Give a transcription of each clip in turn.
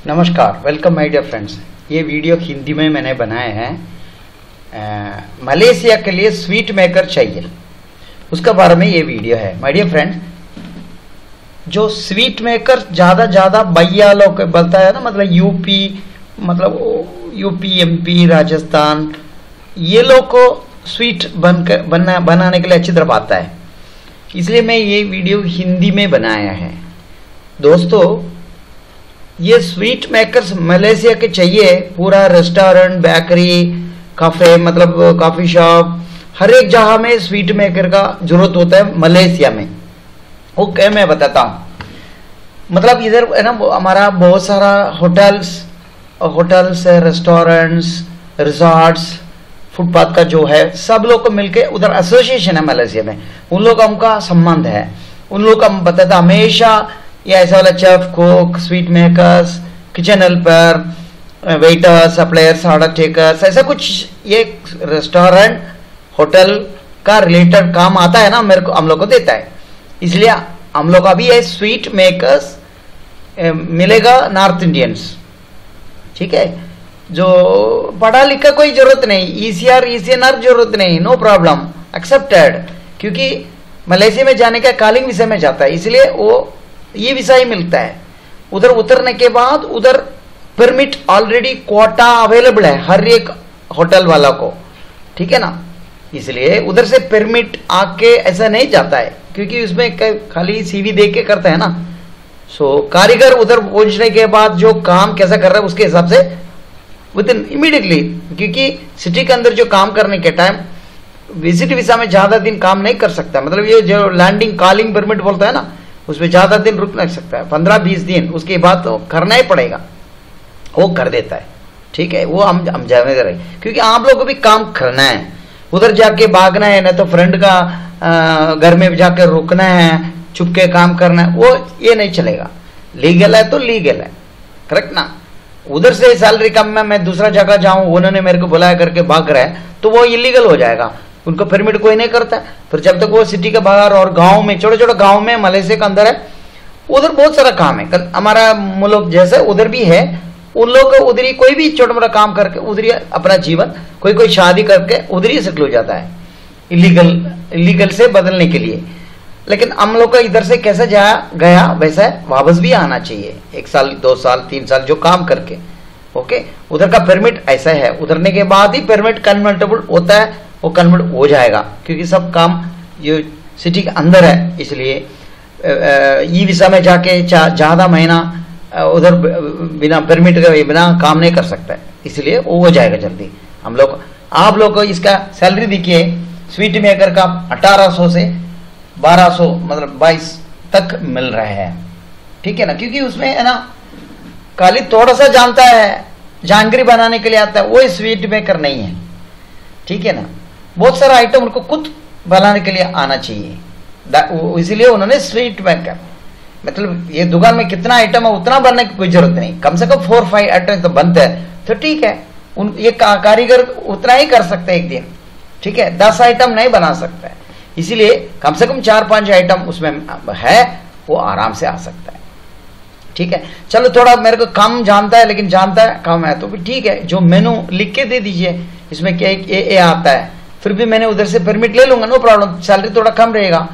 नमस्कार, welcome my dear friends. ये video Hindi में मैंने बनाया है। मलेशिया के लिए स्वीट मेकर चाहिए, उसके बारे में ये वीडियो है। माय डियर फ्रेंड्स, जो स्वीट मेकर ज़्यादा भैया लोग बोलता है ना, मतलब यूपी एमपी राजस्थान, ये लोग को स्वीट बनाने के लिए अच्छी तरह आता है, इसलिए मैं ये वीडियो हिंदी में बनाया है। दोस्तों, ये स्वीट मेकर्स मलेशिया के चाहिए। पूरा रेस्टोरेंट, बेकरी, काफे, मतलब कॉफी शॉप, हर एक जगह में स्वीट मेकर का जरूरत होता है मलेशिया में। ओके, मैं बताता हूँ। मतलब इधर है ना, हमारा बहुत सारा होटल्स रेस्टोरेंट्स, रिजॉर्ट्स, फुटपाथ का जो है, सब लोग को मिलके उधर एसोसिएशन है मलेशिया में। उन लोग का उनका संबंध है, उन लोग का बताता हमेशा ये ऐसा वाला chef, cook, sweet makers, kitchen helper, waiter, suppliers, order takers, ऐसा कुछ ये रेस्टोरेंट होटल का रिलेटेड काम आता है ना, हम लोग को देता है। इसलिए हम लोग अभी ये स्वीट मेकर्स मिलेगा नॉर्थ इंडियंस, ठीक है। जो पढ़ा लिखा कोई जरूरत नहीं, ECNR जरूरत नहीं, नो प्रॉब्लम, एक्सेप्टेड। क्योंकि मलेशिया में जाने का कॉलिंग विसा में जाता है, इसलिए वो ये वीसा ही मिलता है। उधर उतरने के बाद उधर परमिट ऑलरेडी क्वाटा अवेलेबल है हर एक होटल वाला को, ठीक है ना। इसलिए उधर से परमिट आके ऐसा नहीं जाता है, क्योंकि उसमें खाली CV दे के करते हैं ना। सो कारीगर उधर पहुंचने के बाद जो काम कैसा कर रहा है उसके हिसाब से विद इन इमीडिएटली, क्योंकि सिटी के अंदर जो काम करने के टाइम विजिट वीसा में ज्यादा दिन काम नहीं कर सकता। मतलब ये जो लैंडिंग कॉलिंग परमिट बोलता है ना, उसमें ज्यादा दिन रुक नहीं सकता है, 15-20 दिन, उसके बाद तो करना ही पड़ेगा। वो कर देता है, ठीक है। वो हम जाने दे रहे, क्योंकि आप लोग को भी काम करना है, उधर जाके भागना है, ना तो फ्रेंड का घर में जाकर रुकना है, चुपके काम करना है, वो ये नहीं चलेगा। लीगल है तो लीगल है, करेक्ट ना। उधर से सैलरी कम में मैं दूसरा जगह जाऊं, उन्होंने मेरे को बुलाया करके भाग रहा है, तो वो इलीगल हो जाएगा। उनको परमिट कोई नहीं करता। फिर जब तक वो सिटी के बाहर और गांव में, छोटे छोटे गांव में मलेशिया के अंदर है, उधर बहुत सारा काम है। हमारा मुल्क जैसे उधर भी है, उन लोग उधर ही कोई भी छोटा मोटा काम करके उधर ही अपना जीवन, कोई शादी करके उधर ही सेटल हो जाता है, इलीगल से बदलने के लिए। लेकिन हम लोग का इधर से कैसे गया वैसा वापस भी आना चाहिए, 1 साल 2 साल 3 साल जो काम करके। ओके, उधर का परमिट ऐसा है, उतरने के बाद ही परमिट कन्वर्टेबल होता है, वो कन्वर्ट हो जाएगा, क्योंकि सब काम ये सिटी के अंदर है। इसलिए ई वीसा में जाके ज्यादा महीना उधर बिना परमिट के बिना काम नहीं कर सकता है, इसलिए वो हो जाएगा जल्दी। आप लोग को इसका सैलरी देखिए, स्वीट मेकर का 1800 से 1200, मतलब 22 तक मिल रहा है, ठीक है ना। क्योंकि उसमें है ना, खाली थोड़ा सा जानता है, जानकारी बनाने के लिए आता है, वो स्वीट मेकर नहीं है, ठीक है ना। बहुत सारा आइटम उनको खुद बनाने के लिए आना चाहिए, इसीलिए उन्होंने स्वीट मेकर, मतलब ये दुकान में कितना आइटम है उतना बनने की कोई जरूरत नहीं, कम से कम 4-5 आइटम तो बनते हैं, तो ठीक है। ये कारीगर उतना ही कर सकते हैं एक दिन, ठीक है। 10 आइटम नहीं बना सकता है, इसीलिए कम से कम 4-5 आइटम उसमें है, वो आराम से आ सकता है, ठीक है। चलो, थोड़ा मेरे को कम जानता है, लेकिन जानता है कम है तो भी ठीक है। जो मेनू लिख के दे दीजिए, इसमें क्या ये आता है, फिर भी मैंने उधर से परमिट ले लूंगा, नो प्रॉब्लम। सैलरी थोड़ा कम रहेगा,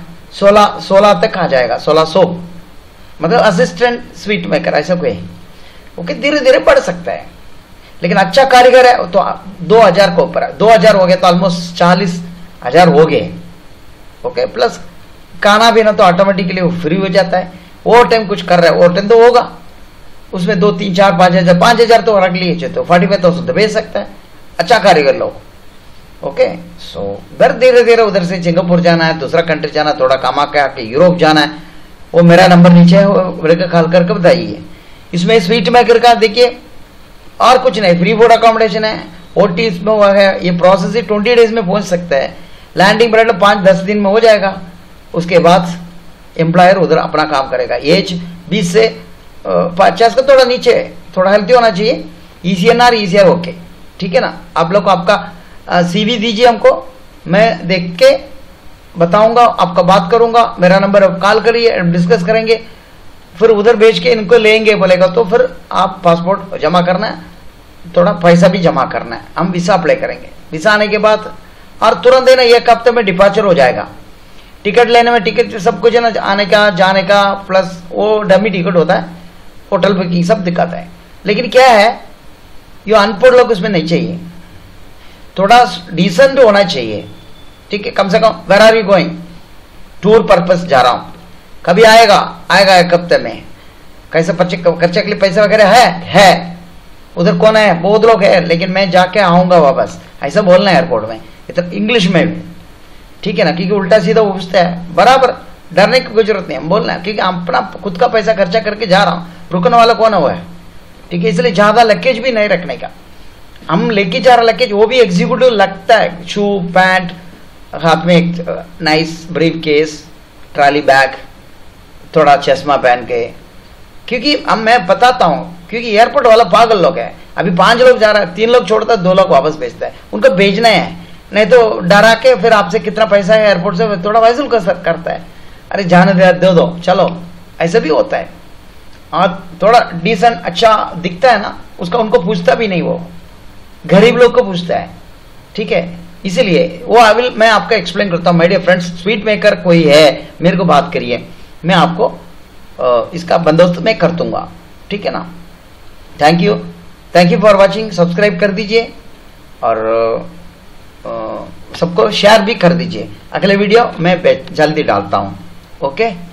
16 तक आ जाएगा, 1600, मतलब असिस्टेंट स्वीट मेकर ऐसा कोई। ओके, धीरे धीरे बढ़ सकता है, लेकिन अच्छा कारीगर है तो 2000 के ऊपर है। 2000 हो गया तो ऑलमोस्ट 40,000 हो गए। ओके, प्लस खाना भी ना तो ऑटोमेटिकली फ्री हो जाता है। ओवर टाइम कुछ कर रहा है, ओवर टाइम तो होगा, उसमें 2, 3, 4, 5,000 तो रख लिए, तो 45,000 तो भेज सकता है अच्छा कारीगर लोग। ओके, सो धीरे धीरे उधर से सिंगापुर जाना है, दूसरा कंट्री जाना, थोड़ा कमा के आके यूरोप जाना है, वो मेरा नंबर नीचे है, वो कॉल करके बताइए। इसमें स्वीट मेकर का देखिए, और कुछ नहीं, फ्री फूड अकोमोडेशन है, OT इसमें हुआ है। ये प्रोसेस ही 20 डेज में पहुंच सकता है, लैंडिंग पीरियड 5-10 दिन में हो जाएगा। उसके बाद एम्प्लॉयर उधर अपना काम करेगा। एज 20 से 50 का थोड़ा नीचे, थोड़ा हेल्थी होना चाहिए। ECNR ओके, ठीक है ना। आप लोग को आपका CV दीजिए हमको, मैं देख के बताऊंगा, आपका बात करूंगा। मेरा नंबर कॉल करिए, डिस्कस करेंगे। फिर उधर भेज के इनको लेंगे बोलेगा, तो फिर आप पासपोर्ट जमा करना है, थोड़ा पैसा भी जमा करना है, हम वीसा अप्लाई करेंगे। वीसा आने के बाद और तुरंत है ना 1 हफ्ते में डिपार्चर हो जाएगा। टिकट लेने में टिकट सब कुछ है ना, आने का जाने का प्लस वो डमी टिकट होता है, होटल बुकिंग सब दिक्कत है। लेकिन क्या है, ये अनपढ़ लोग उसमें नहीं चाहिए, थोड़ा डिसेंट होना चाहिए, ठीक है। कम से कम where are you going, tour purpose जा रहा हूं, कभी आएगा 1 हफ्ते में, कैसे खर्चे के लिए पैसे वगैरह है, उधर कौन है, बहुत लोग है, लेकिन मैं जाके आऊंगा वापस, ऐसा बोलना है एयरपोर्ट में, इतना इंग्लिश में भी, ठीक है ना, क्योंकि उल्टा सीधा पूछता है, बराबर डरने की कोई जरूरत नहीं, हम बोलना है क्योंकि अपना खुद का पैसा खर्चा करके जा रहा हूं, रुकने वाला कौन हुआ है, ठीक है। इसलिए ज्यादा लगेज भी नहीं रखने का, हम लेके जा रहा लगेज वो भी एग्जीक्यूटिव लगता है, शू पैंट, हाथ में एक nice briefcase, trolley bag, थोड़ा चश्मा पहन के, क्योंकि अब मैं बताता हूं, क्योंकि एयरपोर्ट वाला पागल लोग है। अभी 5 लोग जा रहा है, 3 लोग छोड़ता है, 2 लोग वापस भेजता है, उनको भेजना है, नहीं तो डरा के फिर आपसे कितना पैसा है एयरपोर्ट से थोड़ा वसूल करता है, अरे जाने दे दो चलो, ऐसा भी होता है। और थोड़ा डिसेंट अच्छा दिखता है ना, उसका उनको पूछता भी नहीं, वो गरीब लोग को पूछता है, ठीक है। इसीलिए वो मैं आपका एक्सप्लेन करता हूँ। My dear friends, sweet maker कोई है मेरे को बात करिए, मैं आपको इसका बंदोबस्त मैं कर दूंगा, ठीक है ना। Thank you for watching, subscribe कर दीजिए और सबको शेयर भी कर दीजिए। अगले वीडियो मैं जल्दी डालता हूँ, ओके।